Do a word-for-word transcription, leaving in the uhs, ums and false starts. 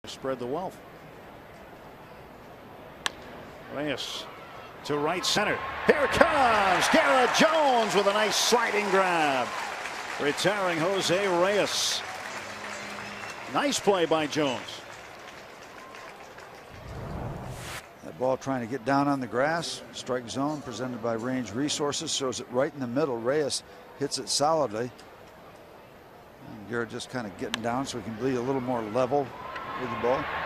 Spread the wealth. Reyes to right center. Here comes Garrett Jones with a nice sliding grab, retiring Jose Reyes. Nice play by Jones. That ball trying to get down on the grass. Strike zone presented by Range Resources. Shows it right in the middle. Reyes hits it solidly. And Garrett just kind of getting down so he can be a little more level with the ball.